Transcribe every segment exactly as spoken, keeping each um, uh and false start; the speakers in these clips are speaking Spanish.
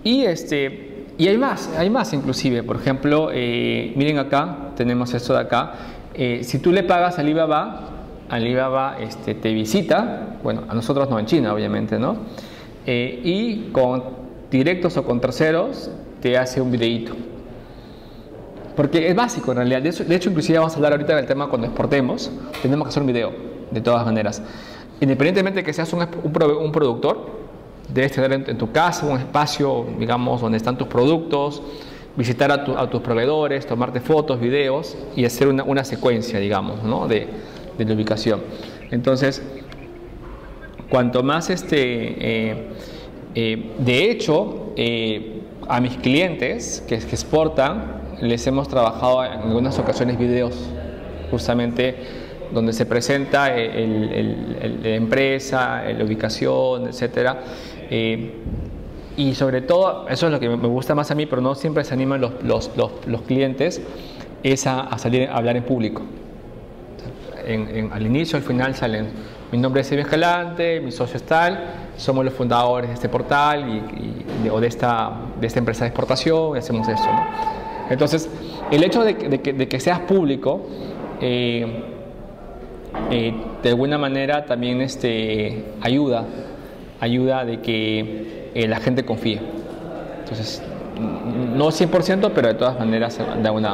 Y, este, y hay más, hay más inclusive. Por ejemplo, eh, miren acá, tenemos esto de acá. Eh, si tú le pagas a Alibaba, Alibaba este, te visita, bueno, a nosotros no, en China obviamente, ¿no? Eh, y con directos o con terceros te hace un videíto. Porque es básico en realidad. De hecho, de hecho, inclusive vamos a hablar ahorita del tema cuando exportemos. Tenemos que hacer un video, de todas maneras. Independientemente de que seas un, un, un productor, debes tener en, en tu casa un espacio, digamos, donde están tus productos, visitar a, tu, a tus proveedores, tomarte fotos, videos y hacer una, una secuencia, digamos, ¿no? de, de la ubicación. Entonces, cuanto más este... Eh, eh, de hecho, eh, a mis clientes que, que exportan, les hemos trabajado en algunas ocasiones videos, justamente donde se presenta el, el, el, la empresa, la ubicación, etcétera. Eh, y sobre todo, eso es lo que me gusta más a mí, pero no siempre se animan los, los, los, los clientes, es a, a salir a hablar en público. En, en, al inicio, al final salen, mi nombre es Silvio Escalante, mi socio es tal, somos los fundadores de este portal y, y, de, o de esta, de esta empresa de exportación y hacemos esto, ¿no? Entonces, el hecho de que, de que, de que seas público, eh, eh, de alguna manera también este, ayuda, ayuda de que eh, la gente confíe. Entonces, no cien por ciento, pero de todas maneras da una...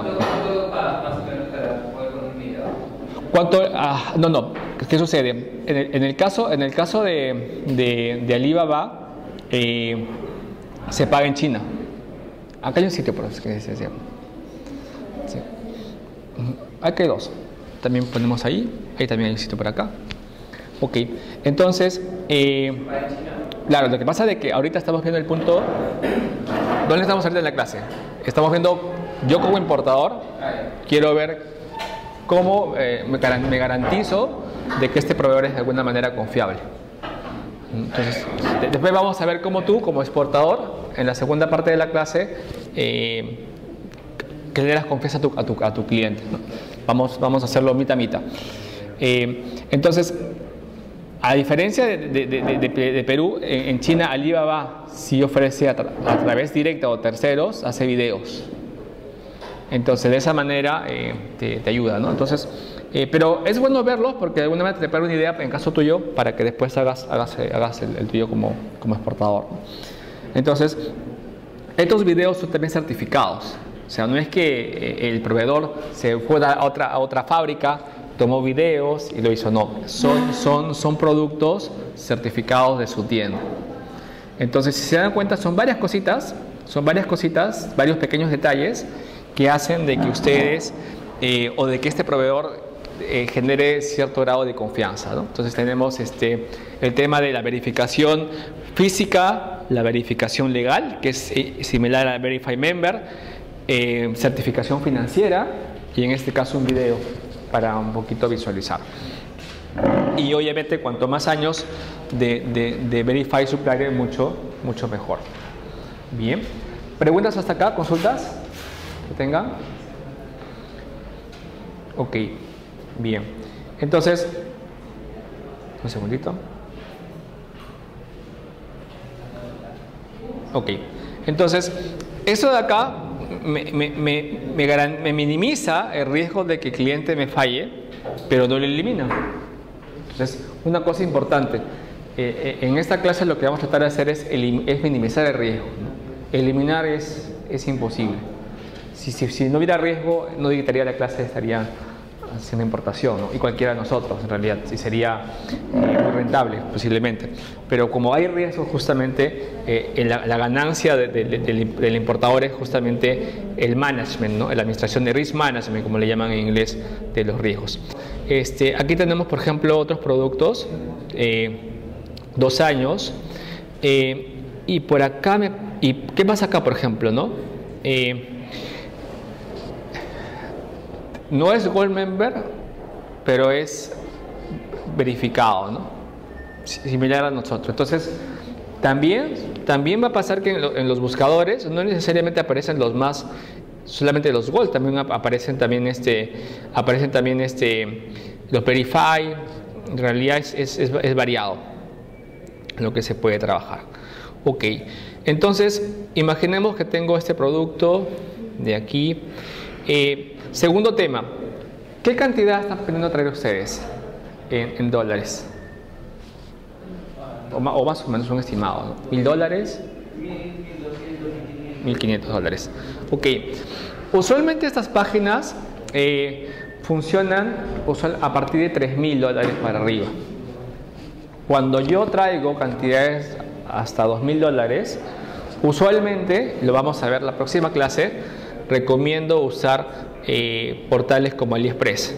¿Cuánto? Ah, no, no. ¿Qué sucede? En el, en el caso, en el caso de, de, de Alibaba, eh, se paga en China. Acá hay un sitio por eso que se decía. Sí. Aquí hay dos. También ponemos ahí. Ahí también hay un sitio por acá. Ok. Entonces, eh, claro, lo que pasa es que ahorita estamos viendo el punto. ¿Dónde estamos ahorita en la clase? Estamos viendo, yo como importador, quiero ver cómo eh, me garantizo de que este proveedor es de alguna manera confiable. Entonces, después vamos a ver cómo tú, como exportador, en la segunda parte de la clase, eh, generas confianza a tu, a tu, a tu cliente, ¿no? Vamos, vamos a hacerlo mitad a mitad. Eh, entonces, a diferencia de, de, de, de, de Perú, en, en China Alibaba sí ofrece a, tra a través directa o terceros, hace videos. Entonces, de esa manera eh, te, te ayuda, ¿no? Entonces, eh, pero es bueno verlos porque de alguna manera te prepara una idea en caso tuyo para que después hagas, hagas, hagas el, el tuyo como, como exportador, ¿no? Entonces, estos videos son también certificados. O sea, no es que el proveedor se fue a otra, a otra fábrica, tomó videos y lo hizo, no. Son, son, son productos certificados de su tienda. Entonces, si se dan cuenta, son varias cositas, son varias cositas, varios pequeños detalles que hacen de que ustedes eh, o de que este proveedor eh, genere cierto grado de confianza, ¿no? Entonces tenemos este, el tema de la verificación física, la verificación legal, que es eh, similar a Verify Member, eh, certificación financiera y en este caso un video para un poquito visualizar. Y obviamente cuanto más años de, de, de Verify Supplier, mucho, mucho mejor. Bien. ¿Preguntas hasta acá? ¿Consultas que tengan? Ok, bien. Entonces, un segundito. Ok, entonces, eso de acá me, me, me, me, me minimiza el riesgo de que el cliente me falle, pero no lo elimina. Entonces, una cosa importante, eh, en esta clase lo que vamos a tratar de hacer es, es minimizar el riesgo, ¿no? Eliminar es, es imposible. Si, si, si no hubiera riesgo, no dictaría la clase, estaría haciendo importación, ¿no? Y cualquiera de nosotros, en realidad, sí sería eh, muy rentable, posiblemente. Pero como hay riesgo, justamente, eh, la, la ganancia de, de, de, del, del importador es justamente el management, ¿no? La administración de risk management, como le llaman en inglés, de los riesgos. Este, aquí tenemos, por ejemplo, otros productos, eh, dos años, eh, y por acá, me, ¿y qué pasa acá, por ejemplo, no? Eh, No es Gold Member, pero es verificado, ¿no? Similar a nosotros. Entonces, también, también va a pasar que en, lo, en los buscadores no necesariamente aparecen los más, solamente los Gold, también aparecen también, este, aparecen también este, los Verify. En realidad es, es, es, es variado lo que se puede trabajar. Ok, entonces imaginemos que tengo este producto de aquí. Eh, segundo tema, ¿qué cantidad están pidiendo traer ustedes en, en dólares? O más, o más o menos un estimado, ¿no? ¿Mil dólares? Mil quinientos dólares. Ok, usualmente estas páginas eh, funcionan usual, a partir de tres mil dólares para arriba. Cuando yo traigo cantidades hasta dos mil dólares, usualmente, lo vamos a ver la próxima clase, recomiendo usar eh, portales como AliExpress.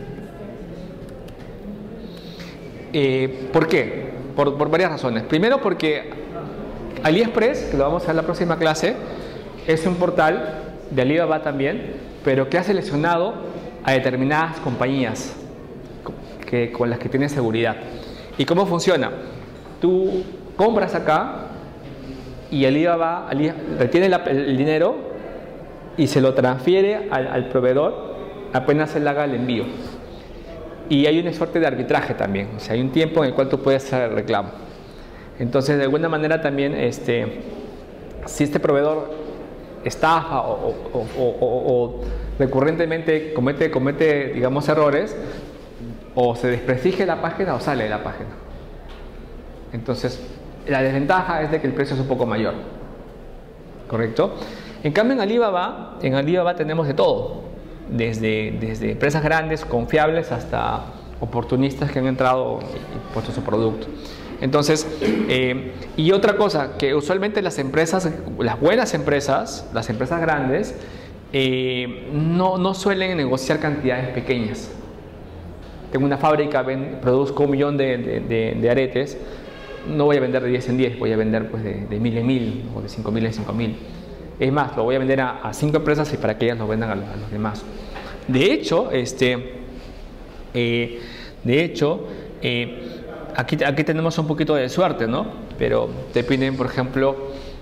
Eh, ¿Por qué? Por, por varias razones. Primero porque AliExpress, que lo vamos a ver en la próxima clase, es un portal de Alibaba también, pero que ha seleccionado a determinadas compañías que, con las que tiene seguridad. ¿Y cómo funciona? Tú compras acá y Alibaba retiene la, el dinero y se lo transfiere al, al proveedor apenas él haga el envío. Y hay una suerte de arbitraje también, o sea, hay un tiempo en el cual tú puedes hacer el reclamo. Entonces, de alguna manera también, este, si este proveedor estafa o, o, o, o, o recurrentemente comete, comete, digamos, errores, o se desprestigia la página o sale de la página. Entonces, la desventaja es de que el precio es un poco mayor. ¿Correcto? En cambio, en Alibaba, en Alibaba tenemos de todo. Desde, desde empresas grandes, confiables, hasta oportunistas que han entrado y puesto su producto. Entonces, eh, y otra cosa, que usualmente las empresas, las buenas empresas, las empresas grandes, eh, no, no suelen negociar cantidades pequeñas. Tengo una fábrica, ven, produzco un millón de, de, de, de aretes, no voy a vender de diez en diez, voy a vender pues de, de mil en mil o de cinco mil en cinco mil. Es más, lo voy a vender a, a cinco empresas y para que ellas lo vendan a, a los demás. De hecho, este, eh, de hecho, eh, aquí, aquí tenemos un poquito de suerte, ¿no? Pero te piden, por ejemplo,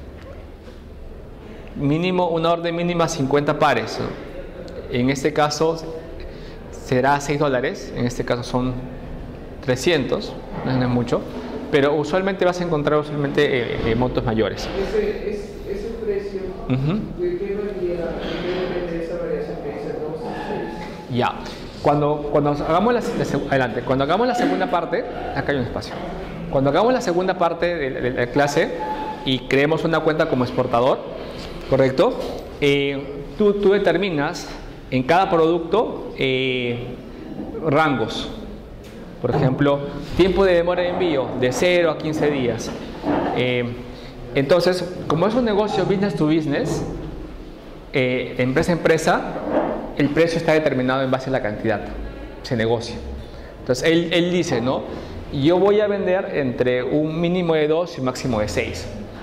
mínimo, una orden mínima cincuenta pares, ¿no? En este caso será seis dólares, en este caso son trescientos, no es mucho, pero usualmente vas a encontrar usualmente eh, eh, montos mayores. Ese, ese, ese precio, uh-huh. ¿de qué varía? ¿De qué depende esa variación que dice dos y seis? Ya, cuando, cuando hagamos la, la, adelante, cuando hagamos la segunda parte, acá hay un espacio. Cuando hagamos la segunda parte de, de, de la clase y creemos una cuenta como exportador, ¿correcto? Eh, tú, tú determinas en cada producto eh, rangos. Por ejemplo, tiempo de demora de envío de cero a quince días. Eh, entonces, como es un negocio business to business, eh, empresa a empresa, el precio está determinado en base a la cantidad, se negocia. Entonces, él, él dice, ¿no? Yo voy a vender entre un mínimo de dos y un máximo de seis.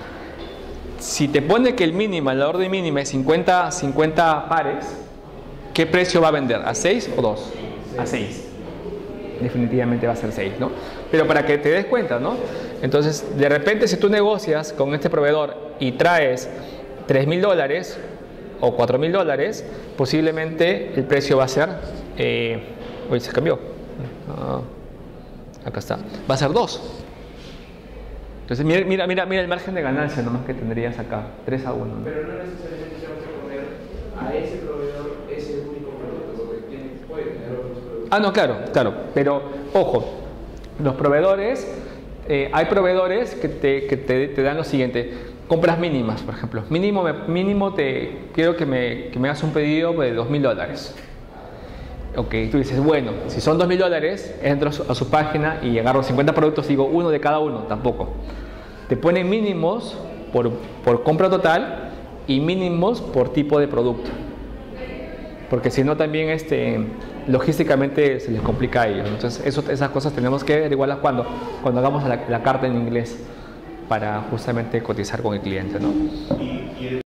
Si te pone que el mínimo, la orden mínima es cincuenta, cincuenta pares, ¿qué precio va a vender? ¿A seis o dos? A seis. Definitivamente va a ser seis, ¿no? Pero para que te des cuenta, ¿no? Entonces, de repente, si tú negocias con este proveedor y traes tres mil dólares o cuatro mil dólares, posiblemente el precio va a ser, eh, oye, se cambió. Ah, acá está. Va a ser dos. Entonces, mira, mira, mira, mira el margen de ganancia nomás que tendrías acá, tres a uno, ¿no? Pero no necesariamente tenemos que poner a ese proveedor ese único producto, porque tiene, puede tener otros productos. Ah, no, claro, claro. Pero, ojo, los proveedores, eh, hay proveedores que, te, que te, te dan lo siguiente, compras mínimas, por ejemplo. Mínimo, mínimo te quiero que me, que me hagas un pedido de dos mil dólares. Ok, tú dices, bueno, si son dos mil dólares, entro a su, a su página y agarro cincuenta productos y digo uno de cada uno, tampoco. Te ponen mínimos por, por compra total y mínimos por tipo de producto. Porque si no también este, logísticamente se les complica a ellos. Entonces eso, esas cosas tenemos que averiguarlas cuando, cuando hagamos la, la carta en inglés para justamente cotizar con el cliente, ¿no?